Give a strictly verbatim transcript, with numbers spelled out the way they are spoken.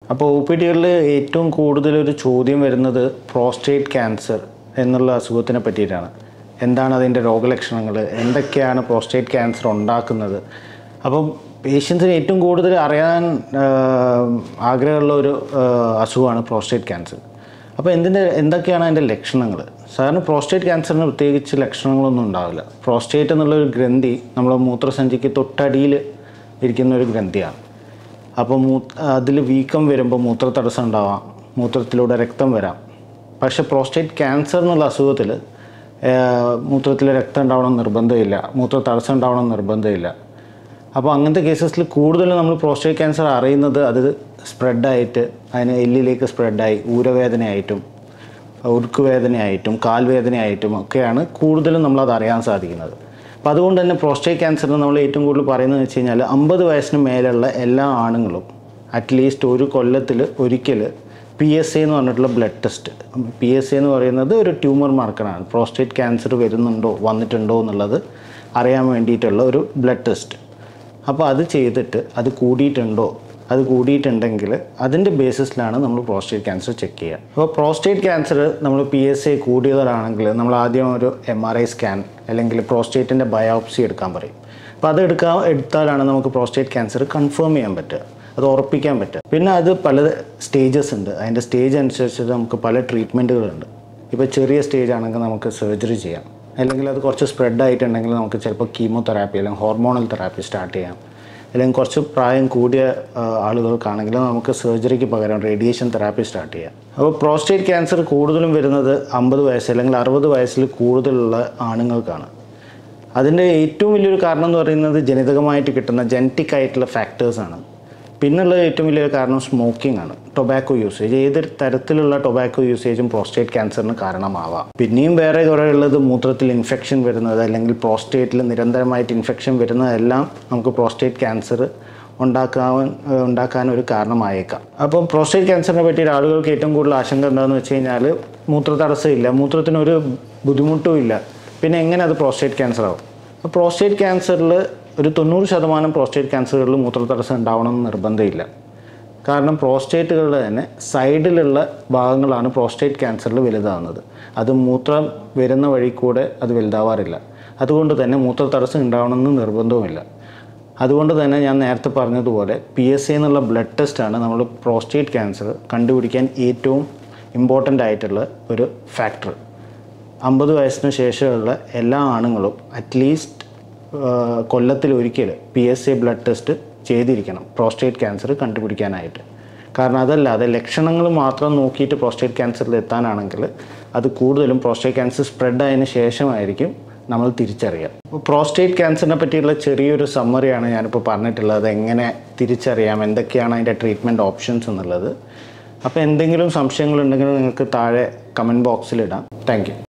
അപ്പോൾ O P ടികളിൽ ഏറ്റവും കൂടുതലൊരു ചോദ്യം വരുന്നത് പ്രോസ്റ്റേറ്റ് ക്യാൻസർ എന്നുള്ള അസുഖത്തിനെ പറ്റിയിട്ടാണ്. എന്താണ് അതിൻ്റെ രോഗലക്ഷണങ്ങൾ, എന്തൊക്കെയാണ് പ്രോസ്റ്റേറ്റ് ക്യാൻസർ ഉണ്ടാക്കുന്നത്. അപ്പം പേഷ്യൻസിന് ഏറ്റവും കൂടുതൽ അറിയാൻ ആഗ്രഹമുള്ള ഒരു അസുഖമാണ് പ്രോസ്റ്റേറ്റ് ക്യാൻസർ. അപ്പോൾ എന്തിൻ്റെ എന്തൊക്കെയാണ് അതിൻ്റെ ലക്ഷണങ്ങൾ? സാധാരണ പ്രോസ്റ്റേറ്റ് ക്യാൻസറിന് പ്രത്യേകിച്ച് ലക്ഷണങ്ങളൊന്നും ഉണ്ടാവില്ല. പ്രോസ്റ്റേറ്റ് എന്നുള്ളൊരു ഗ്രന്ഥി നമ്മുടെ മൂത്രസഞ്ചിക്ക് തൊട്ടടിയിൽ ഇരിക്കുന്ന ഒരു ഗ്രന്ഥിയാണ്. അപ്പോൾ മൂ അതിൽ വീക്കം വരുമ്പോൾ മൂത്ര തടസ്സം ഉണ്ടാവാം, മൂത്രത്തിലൂടെ രക്തം വരാം. പക്ഷേ പ്രോസ്റ്റേറ്റ് ക്യാൻസർ എന്നുള്ള അസുഖത്തിൽ മൂത്രത്തിൽ രക്തം ഉണ്ടാവണം നിർബന്ധമില്ല, മൂത്ര തടസ്സം ഉണ്ടാവണം നിർബന്ധമില്ല. അപ്പോൾ അങ്ങനത്തെ കേസസിൽ കൂടുതലും നമ്മൾ പ്രോസ്റ്റേറ്റ് ക്യാൻസർ അറിയുന്നത് അത് സ്പ്രെഡായിട്ട് അതിന് എല്ലിലേക്ക് സ്പ്രെഡായി ഊരവേദനയായിട്ടും ഉരുക്കുവേദനയായിട്ടും കാൽവേദനയായിട്ടും ഒക്കെയാണ് കൂടുതലും നമ്മളത് അറിയാൻ സാധിക്കുന്നത്. അപ്പോൾ അതുകൊണ്ട് തന്നെ പ്രോസ്റ്റേറ്റ് ക്യാൻസറിന് നമ്മൾ ഏറ്റവും കൂടുതൽ പറയുന്നത് വെച്ച് കഴിഞ്ഞാൽ അമ്പത് വയസ്സിന് മേലുള്ള എല്ലാ ആണുങ്ങളും അറ്റ്ലീസ്റ്റ് ഒരു കൊല്ലത്തിൽ ഒരിക്കൽ പി എസ് എ എന്ന് പറഞ്ഞിട്ടുള്ള blood test. P S A എന്ന് പറയുന്നത് ഒരു ട്യൂമർ മാർക്കറാണ്. പ്രോസ്റ്റേറ്റ് ക്യാൻസർ വരുന്നുണ്ടോ വന്നിട്ടുണ്ടോ എന്നുള്ളത് അറിയാൻ വേണ്ടിയിട്ടുള്ള ഒരു ബ്ലഡ് ടെസ്റ്റ്. അപ്പോൾ അത് ചെയ്തിട്ട് അത് കൂടിയിട്ടുണ്ടോ, അത് കൂടിയിട്ടുണ്ടെങ്കിൽ അതിൻ്റെ ബേസിസിലാണ് നമ്മൾ പ്രോസ്റ്റേറ്റ് ക്യാൻസർ ചെക്ക് ചെയ്യുക. അപ്പോൾ പ്രോസ്റ്റേറ്റ് ക്യാൻസർ നമ്മൾ പി എസ് എ കൂടിയതാണെങ്കിൽ നമ്മൾ ആദ്യം ഒരു എം ആർ ഐ സ്കാൻ അല്ലെങ്കിൽ പ്രോസ്റ്റേറ്റിൻ്റെ ബയോപ്സി എടുക്കാൻ പറയും. അപ്പോൾ അത് എടുക്കാൻ എടുത്താലാണ് നമുക്ക് പ്രോസ്റ്റേറ്റ് ക്യാൻസർ കൺഫേം ചെയ്യാൻ പറ്റുക, അത് ഉറപ്പിക്കാൻ പറ്റുക. പിന്നെ അത് പല സ്റ്റേജസ് ഉണ്ട്. അതിൻ്റെ സ്റ്റേജ് അനുസരിച്ച് നമുക്ക് പല ട്രീറ്റ്മെൻറ്റുകളുണ്ട്. ഇപ്പോൾ ചെറിയ സ്റ്റേജ് ആണെങ്കിൽ നമുക്ക് സർജറി ചെയ്യാം, അല്ലെങ്കിൽ അത് കുറച്ച് സ്പ്രെഡ് ആയിട്ടുണ്ടെങ്കിൽ നമുക്ക് ചിലപ്പോൾ കീമോതെറാപ്പി അല്ലെങ്കിൽ ഹോർമോണൽ തെറാപ്പി സ്റ്റാർട്ട് ചെയ്യാം. അല്ലെങ്കിൽ കുറച്ച് പ്രായം കൂടിയ ആളുകൾക്കാണെങ്കിൽ നമുക്ക് സർജറിക്ക് പകരം റേഡിയേഷൻ തെറാപ്പി സ്റ്റാർട്ട് ചെയ്യാം. അപ്പോൾ പ്രോസ്റ്റേറ്റ് ക്യാൻസർ കൂടുതലും വരുന്നത് അമ്പത് വയസ്സ് അല്ലെങ്കിൽ അറുപത് വയസ്സിൽ കൂടുതലുള്ള ആണുങ്ങൾക്കാണ്. അതിൻ്റെ ഏറ്റവും വലിയൊരു കാരണം എന്ന് പറയുന്നത് ജനിതകമായിട്ട് കിട്ടുന്ന ജനറ്റിക് ആയിട്ടുള്ള ഫാക്ടേഴ്സാണ്. പിന്നുള്ള ഏറ്റവും വലിയൊരു കാരണം സ്മോക്കിംഗ് ആണ്, ടൊബാക്കോ യൂസേജ്. ഏത് തരത്തിലുള്ള ടൊബാക്കോ യൂസേജും പ്രോസ്റ്റേറ്റ് ക്യാൻസറിന് കാരണമാവാം. പിന്നെയും വേറെ കുറേ ഉള്ളത് മൂത്രത്തിൽ ഇൻഫെക്ഷൻ വരുന്നത് അല്ലെങ്കിൽ പ്രോസ്റ്റേറ്റിൽ നിരന്തരമായിട്ട് ഇൻഫെക്ഷൻ വരുന്നതെല്ലാം നമുക്ക് പ്രോസ്റ്റേറ്റ് ക്യാൻസർ ഉണ്ടാക്കാൻ ഉണ്ടാക്കാൻ ഒരു കാരണമായേക്കാം. അപ്പം പ്രോസ്റ്റേറ്റ് ക്യാൻസറിനെ പറ്റി ആളുകൾക്ക് ഏറ്റവും കൂടുതൽ ആശങ്ക എന്താണെന്ന് വെച്ച് കഴിഞ്ഞാൽ മൂത്ര തടസ്സമില്ല, മൂത്രത്തിനൊരു ബുദ്ധിമുട്ടും ഇല്ല, പിന്നെ എങ്ങനെ അത് പ്രോസ്റ്റേറ്റ് ക്യാൻസർ ആവും? അപ്പോൾ പ്രോസ്റ്റേറ്റ് ക്യാൻസറിൽ ഒരു തൊണ്ണൂറ് ശതമാനം പ്രോസ്റ്റേറ്റ് ക്യാൻസറുകളിൽ മൂത്ര തടസ്സം ഉണ്ടാവണമെന്ന് നിർബന്ധമില്ല. കാരണം പ്രോസ്റ്റേറ്റുകളുടെ തന്നെ സൈഡിലുള്ള ഭാഗങ്ങളാണ് പ്രോസ്റ്റേറ്റ് ക്യാൻസറിൽ വലുതാവുന്നത്. അത് മൂത്രം വരുന്ന വഴി കൂടെ അത് വലുതാവാറില്ല. അതുകൊണ്ട് തന്നെ മൂത്ര തടസ്സം ഉണ്ടാവണമെന്ന് നിർബന്ധവുമില്ല. അതുകൊണ്ട് തന്നെ ഞാൻ നേരത്തെ പറഞ്ഞതുപോലെ പി എസ് എ എന്നുള്ള ബ്ലഡ് ടെസ്റ്റാണ് നമ്മൾ പ്രോസ്റ്റേറ്റ് ക്യാൻസർ കണ്ടുപിടിക്കാൻ ഏറ്റവും ഇമ്പോർട്ടൻ്റ് ആയിട്ടുള്ള ഒരു ഫാക്ടർ. അമ്പത് വയസ്സിന് ശേഷമുള്ള എല്ലാ ആണുങ്ങളും അറ്റ്ലീസ്റ്റ് കൊല്ലത്തിൽ ഒരിക്കൽ P S A blood test ചെയ്തിരിക്കണം പ്രോസ്റ്റേറ്റ് ക്യാൻസർ കണ്ടുപിടിക്കാനായിട്ട്. കാരണം അതല്ലാതെ ലക്ഷണങ്ങൾ മാത്രം നോക്കിയിട്ട് പ്രോസ്റ്റേറ്റ് ക്യാൻസറിൽ എത്താനാണെങ്കിൽ അത് കൂടുതലും പ്രോസ്റ്റേറ്റ് ക്യാൻസർ സ്പ്രെഡ് ആയതിനു ശേഷമായിരിക്കും നമ്മൾ തിരിച്ചറിയാം. അപ്പോൾ പ്രോസ്റ്റേറ്റ് ക്യാൻസറിനെ പറ്റിയുള്ള ചെറിയൊരു സമ്മറിയാണ് ഞാനിപ്പോൾ പറഞ്ഞിട്ടുള്ളത്. എങ്ങനെ തിരിച്ചറിയാം, എന്തൊക്കെയാണ് അതിൻ്റെ ട്രീറ്റ്മെൻറ്റ് ഓപ്ഷൻസ് എന്നുള്ളത്. അപ്പോൾ എന്തെങ്കിലും സംശയങ്ങളുണ്ടെങ്കിൽ നിങ്ങൾക്ക് താഴെ കമൻറ്റ് ബോക്സിലിടാം. Thank you.